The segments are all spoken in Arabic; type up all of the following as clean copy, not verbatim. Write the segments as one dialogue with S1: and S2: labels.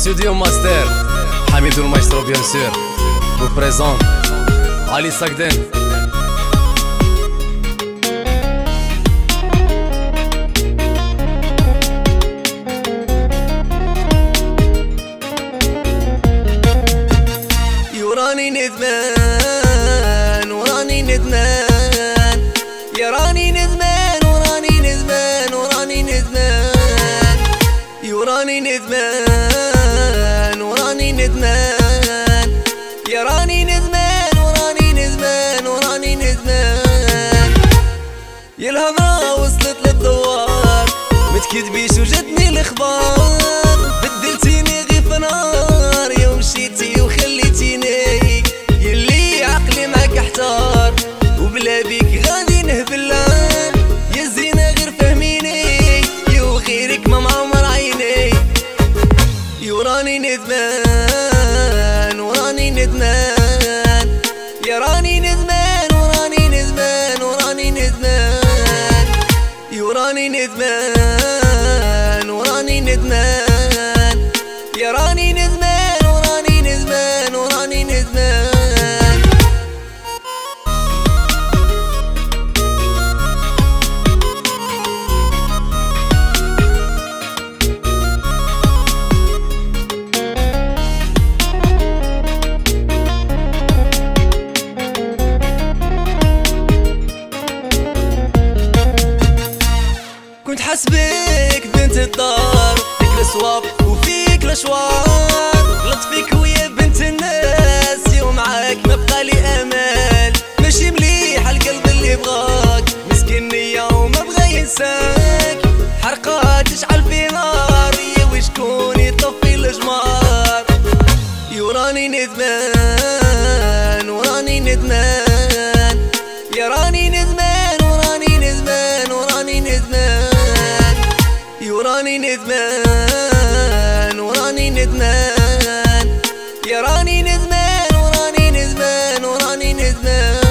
S1: Studio Master, Hamidou Maestro bien sûr, vous présente Ali Sakden.
S2: وراني ندمان وراني ندمان يا راني ندمان وراني ندمان وراني ندمان وراني ندمان وراني ندمان يا راني ندمان وراني ندمان وراني ندمان يا الهضرة وصلت للدوار متكذبيش وجدني الاخبار بدلتيني غير في نار يوم مشيتي وخليتيني يلي عقلي معاك احتار وبلا بيك غادي نهبلا يا زينة غير فهميني يا وغيرك ما معمر عيني وراني ندمان وراني ندمان يا راني ندمان وراني ندمان وراني ندمان وراني ندمان وراني ندمان يا راني ندمان وراني ندمان وراني ندمان كنت حسبك بنت الدار فيك الصواب وفيك الاشواق غلطت فيك ويا بنت الناس يوم معاك ما بقالي امل ماشي مليح القلب اللي بغاك مسكين نية وما بغى ينساك حرقات تشعل في نار يا وشكون يطفي الجمار وراني ندمان وراني ندمان يا راني ندمان وراني ندمان وراني ندمان وراني ندمان وراني ندمان يا راني ندمان وراني ندمان وراني ندمان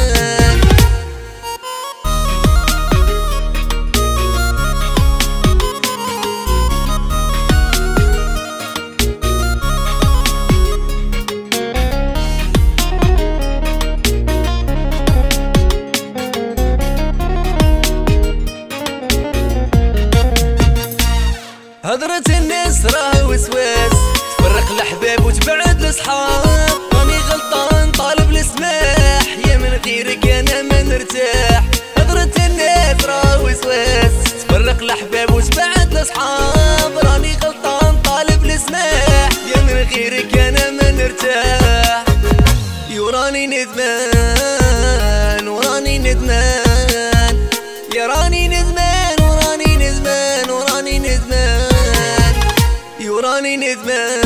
S2: هضرة الناس راه وسواس تفرق الأحباب وتبعد الأصحاب راني غلطان طالب السماح يا من غيرك أنا ما نرتاح هضرة الناس راه وسواس تفرق الأحباب وتبعد الأصحاب راني غلطان طالب السماح يا من غيرك أنا ما نرتاح وراني ندمان وراني ندمان يا راني ندمان وراني ندمان وراني ندمان وراني ندمان